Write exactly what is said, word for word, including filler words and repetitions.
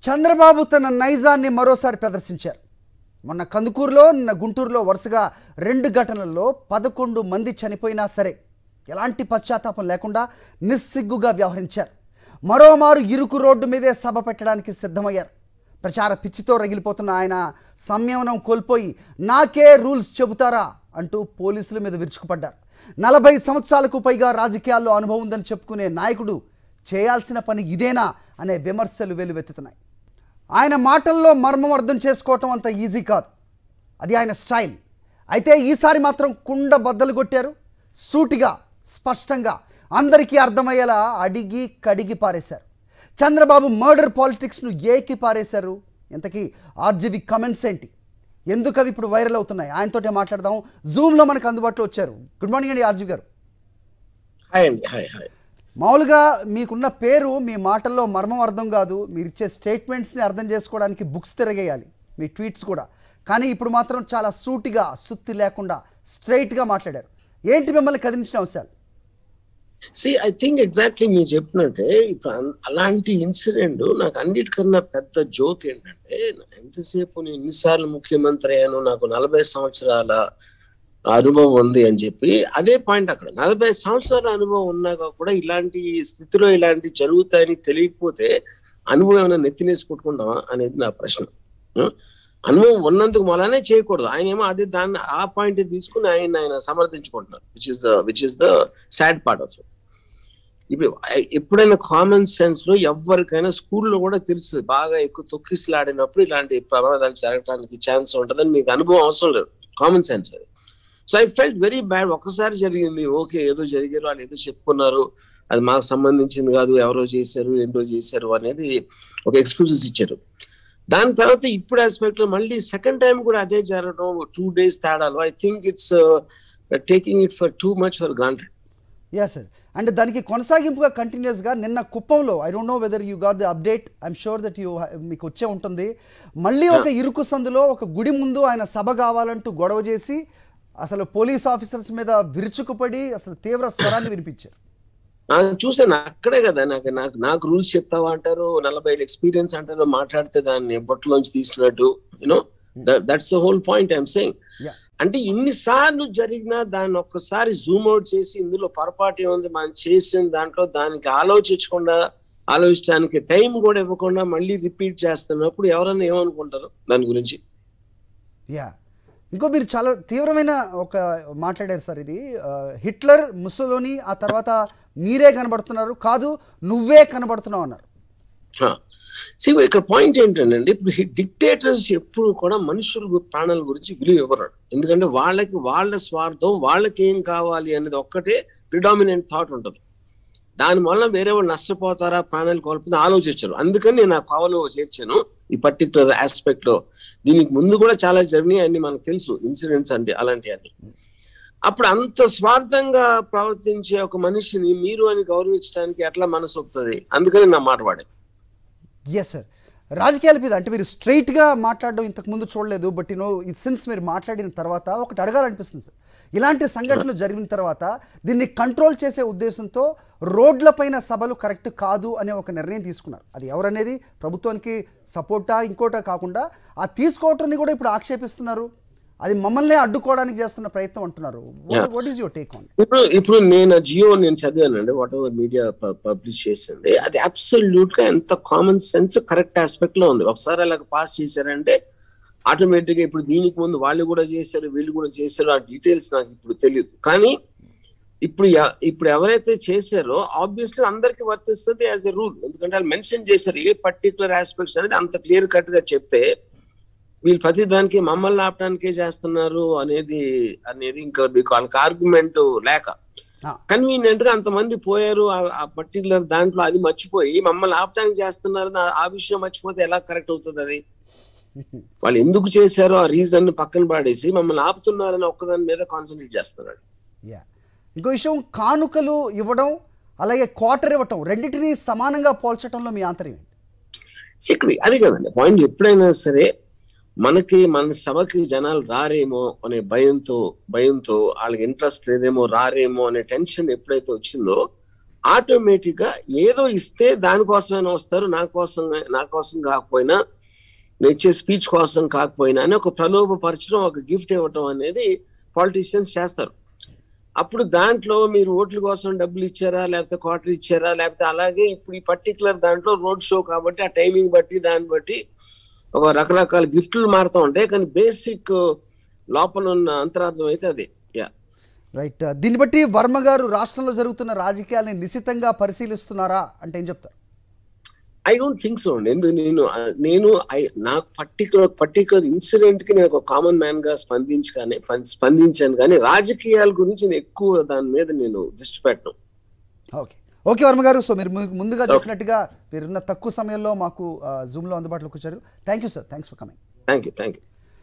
చంద్రబాబు తన నైజాన్ని మరోసారి ప్రదర్శించారు. మొన్న కందుకూరులో నిన్న గుంటూరులో వరుసగా రెండు ఘటనల్లో పదకొండు మంది చనిపోయినా సరే ఎలాంటి పశ్చాత్తాపం లేకుండా నిస్సిగ్గుగా వ్యవహరించారు. మరోమారు ఇరుకు రోడ్డు మీదే సభ పెట్టడానికి సిద్ధమయ్యారు. ప్రచార పిచ్చితో రగిలిపోతున్న ఆయన సంయమనం కోల్పోయి నాకే రూల్స్ చెబుతారా అంటూ పోలీసుల మీద విరుచుకుపడ్డారు. నలభై సంవత్సరాలకు పైగా రాజకీయాల్లో అనుభవం ఉందని చెప్పుకునే నాయకుడు చేయాల్సిన పని ఇదేనా అనే విమర్శలు వెల్లువెత్తుతున్నాయి. ఆయన మాటల్లో మర్మం అర్థం చేసుకోవటం అంత ఈజీ కాదు, అది ఆయన స్టైల్. అయితే ఈసారి మాత్రం కుండ బద్దలు కొట్టారు. సూటిగా స్పష్టంగా అందరికీ అర్థమయ్యేలా అడిగి కడిగి పారేశారు. చంద్రబాబు మర్డర్ పాలిటిక్స్ను ఏకి పారేశారు. ఇంతకీ ఆర్జీవి కమెంట్స్ ఏంటి, ఎందుకు అవి ఇప్పుడు వైరల్ అవుతున్నాయి? ఆయనతోటే మాట్లాడదాం. జూమ్లో మనకు అందుబాటులో వచ్చారు. గుడ్ మార్నింగ్ అండి ఆర్జీవి గారు. హాయ్ అండి. Hi hi. మామూలుగా మీకున్న పేరు మీ మాటల్లో మర్మం అర్థం కాదు, మీరు ఇచ్చే స్టేట్మెంట్స్ని అర్థం చేసుకోవడానికి బుక్స్ తిరగేయాలి, మీ ట్వీట్స్ కూడా. కానీ ఇప్పుడు మాత్రం చాలా సూటిగా సుత్తి లేకుండా స్ట్రైట్గా మాట్లాడారు. ఏంటి మిమ్మల్ని కదిలించిన అంశాలు? సి ఐ థింక్ ఎగ్జాక్ట్లీ మీరు చెప్పినట్టే ఇప్పుడు అలాంటి ఇన్సిడెంట్ నాకు అన్నిటికన్నా పెద్ద జోక్ ఏంటంటే, ఎంతసేపు నేను ఎన్నిసార్లు ముఖ్యమంత్రి అయ్యాను, నాకు నలభై సంవత్సరాల అనుభవం ఉంది అని చెప్పి అదే పాయింట్. అక్కడ నలభై సంవత్సరాల అనుభవం ఉన్నాక కూడా ఇలాంటి స్థితిలో ఇలాంటి జరుగుతాయని తెలియకపోతే అనుభవం ఏమైనా నెత్తినేసి కొట్టుకుంటామా అనేది నా ప్రశ్న. అనుభవం ఉన్నందుకు మళ్ళానే చేయకూడదు. ఆయన ఏమో అదే దాన్ని ఆ పాయింట్ తీసుకుని ఆయన ఆయన సమర్థించుకుంటున్నారు, which is the which is the sad part of it. ఇప్పుడు ఎప్పుడైనా కామన్ సెన్స్ లో ఎవరికైనా స్కూల్లో కూడా తెలుసు, బాగా ఎక్కువ తొక్కిసలాడినప్పుడు ఇలాంటి ప్రమాదాలు జరగడానికి ఛాన్స్ ఉంటుందని మీకు అనుభవం అవసరం లేదు, కామన్ సెన్స్ అది. So I felt very bad. ఒక్కసారి జరిగింది, ఓకే ఏదో జరిగారు, వాళ్ళు ఏదో చెప్పుకున్నారు, అది మాకు సంబంధించింది కాదు, ఎవరో చేశారు ఏంటో చేశారు అనేది ఒక ఎక్స్క్యూజెస్ ఇచ్చారు. దాని తర్వాత ఇప్పుడు ఆస్పెక్ట్ లో మళ్ళీ సెకండ్ టైం కూడా అదే జరగడం, టూ డేస్ తేడాలో. I think it's taking it for too much for granted. Ya sir, అంటే దానికి కొనసాగింపుగా కంటిన్యూస్గా నిన్న కుప్పంలో, I don't know whether you got the update, I'm sure that you మీకు వచ్చే ఉంటుంది. మళ్ళీ ఒక ఇరుకు సందులో ఒక గుడి ముందు ఆయన సభ కావాలంటూ గొడవ చేసి అసలు పోలీస్ ఆఫీసర్స్ మీద విరుచుకుపడి అసలు తీవ్ర స్వరాన్ని వినిపించారు. చూసాను అక్కడే కదా. నాకు నాకు నాకు రూల్స్ చెప్తావా అంటారు, నలభై ఏళ్ళ ఎక్స్పీరియన్స్ అంటారు, మాట్లాడితే దాన్ని బొట్టలోంచి తీసినట్టు. You know that's the whole point I'm saying. అంటే ఇన్నిసార్లు జరిగినా దాన్ని ఒక్కసారి జూమ్ అవుట్ చేసి ఇందులో పొరపాటు ఏముంది మనం చేసిన దాంట్లో దానికి ఆలోచించకుండా, ఆలోచించడానికి టైం కూడా ఇవ్వకుండా మళ్ళీ రిపీట్ చేస్తున్నప్పుడు ఎవరన్నా ఏమనుకుంటారు దాని గురించి. యా, ఇంకో మీరు చాలా తీవ్రమైన ఒక మాట్లాడారు సార్, ఇది హిట్లర్, ముసోలిని, ఆ తర్వాత మీరే కనబడుతున్నారు, కాదు నువ్వే కనబడుతున్నావు అన్నారు. ఇక్కడ పాయింట్ ఏంటంటే, ఇప్పుడు డిక్టేటర్స్ ఎప్పుడు కూడా మనుషుల ప్రాణాల గురించి విలువ ఇవ్వరు. ఎందుకంటే వాళ్ళకి వాళ్ళ స్వార్థం, వాళ్ళకి ఏం కావాలి అనేది ఒక్కటే ప్రిడామినెంట్ థాట్ ఉంటుంది. దానివల్ల వేరే వాళ్ళు నష్టపోతారా, ప్రాణాలు కోల్పోతే ఆలోచించరు. అందుకని నేను ఆ కవలో చేర్చాను ఈ పర్టికులర్ ఆస్పెక్ట్ లో. దీనికి ముందు కూడా చాలా జర్నీ అన్ని మనకు తెలుసు, ఇన్సిడెంట్స్ అంటే అలాంటివన్నీ. అప్పుడు అంత స్వార్థంగా ప్రవర్తించే ఒక మనిషిని మీరు అని గౌరవించడానికి ఎట్లా మనసు వస్తుంది? అందుకని నా మాట వాడే. ఎస్ సార్, రాజకీయాల మీద అంటే మీరు స్ట్రైట్గా మాట్లాడడం ఇంతకు ముందు చూడలేదు, బట్ యూనో సిన్స్ మీరు మాట్లాడిన తర్వాత ఒకటి అడగాలనిపిస్తుంది సార్. ఇలాంటి సంఘటనలు జరిగిన తర్వాత దీన్ని కంట్రోల్ చేసే ఉద్దేశంతో రోడ్లపైన సభలు కరెక్ట్ కాదు అనే ఒక నిర్ణయం తీసుకున్నారు. అది ఎవరనేది ప్రభుత్వానికి సపోర్టా ఇంకోటా కాకుండా ఆ తీసుకోవటాన్ని కూడా ఇప్పుడు ఆక్షేపిస్తున్నారు. అది మమ్మల్ని అడ్డుకోవడానికి చేస్తున్న ప్రయత్నం అంటున్నారు. What is your take on? ఇప్పుడు ఇప్పుడు నేను జియో నేను చదివానండి, వాట్ ఎవర్ మీడియా పబ్లిష్ చేసింది, అది అబ్సల్యూట్ గా ఎంత కామన్ సెన్స్ కరెక్ట్ ఆస్పెక్ట్ లో ఉంది. ఒకసారి అలాగ పాస్ చేశారంటే ఆటోమేటిక్ గా ఇప్పుడు దీనికి ముందు వాళ్ళు కూడా చేశారు, వీళ్ళు కూడా చేశారు, ఆ డీటెయిల్స్ నాకు ఇప్పుడు తెలియదు. కానీ ఇప్పుడు ఇప్పుడు ఎవరైతే చేశారో ఆబ్వియస్లీ అందరికి వర్తిస్తుంది యాజ్ ఎ రూల్. ఎందుకంటే వాళ్ళు మెన్షన్ చేశారు ఏ పర్టికులర్ ఆస్పెక్ట్స్ అనేది అంత క్లియర్ కట్ గా చెప్తే, వీళ్ళు ప్రతి దానికి మమ్మల్ని ఆపడానికే చేస్తున్నారు అనేది అనేది ఇంకా మీకు వాళ్ళకి ఆర్గ్యుమెంట్ లేక కన్వీనియంట్ గా అంతమంది పోయారు ఆ పర్టికులర్ దాంట్లో, అది మర్చిపోయి మమ్మల్ని ఆపడానికి చేస్తున్నారు ఆ విషయం మర్చిపోతే ఎలా కరెక్ట్ అవుతుంది? అది వాళ్ళు ఎందుకు చేశారో ఆ రీజన్ పక్కన పాడేసి మమ్మల్ని ఆపుతున్నారని ఒక్కదాని మీద కాన్సన్ట్రేట్ చేస్తున్నారు. ఇంకో విషయం, కానుకలు ఇవ్వడం అలాగే క్వార్టర్ ఇవ్వటం రెండింటినీ సమానంగా పోల్చడంలో మీ ఆంతర్యం ఏంటి? అది కదండి పాయింట్. ఎప్పుడైనా సరే మనకి మన సభకి జనాలు రారేమో అనే భయంతో భయంతో వాళ్ళకి ఇంట్రెస్ట్ లేదేమో, రారేమో అనే టెన్షన్ ఎప్పుడైతే వచ్చిందో ఆటోమేటిక్ గా ఏదో ఇస్తే దానికోసమైనా వస్తారు, నా కోసం నా కోసం కాకపోయినా, నేను ఇచ్చే స్పీచ్ కోసం కాకపోయినా అని ఒక ప్రలోభపరచడం, ఒక గిఫ్ట్ ఇవ్వటం అనేది పాలిటీషియన్స్ చేస్తారు. అప్పుడు దాంట్లో మీరు ఓట్ల కోసం డబ్బులు ఇచ్చారా, లేకపోతే క్వార్టర్ ఇచ్చారా, లేకపోతే అలాగే ఇప్పుడు ఈ పర్టికులర్ దాంట్లో రోడ్ షో కాబట్టి ఆ టైమింగ్ బట్టి దాన్ని బట్టి ఒక రకరకాల గిఫ్ట్లు మారుతూ ఉంటాయి. కానీ బేసిక్ లోపల ఉన్న అంతరార్థం అయితే అదే. Ya right. దీన్ని బట్టి వర్మ గారు రాష్ట్రంలో జరుగుతున్న రాజకీయాల్ని నిశితంగా పరిశీలిస్తున్నారా అంటే ఏం చెప్తారు? ఐ డోంట్ థింక్ సో అండి. ఎందుకు నేను నేను ఐ నాకు పర్టికులర్ పర్టికులర్ ఇన్సిడెంట్ కి నేను ఒక కామన్ మ్యాన్ గా స్పందించగానే స్పందించాను కానీ రాజకీయాల గురించి నేను ఎక్కువ దాని మీద నేను దృష్టి పెట్టను. ఓకే ఓకే వర్మ గారు, సో మీరు ముందుగా చెప్పినట్టుగా మీరున్న తక్కువ సమయంలో మాకు జూమ్లో అందుబాటులోకి వచ్చారు. Thank you sir, thanks for coming. Thank you thank you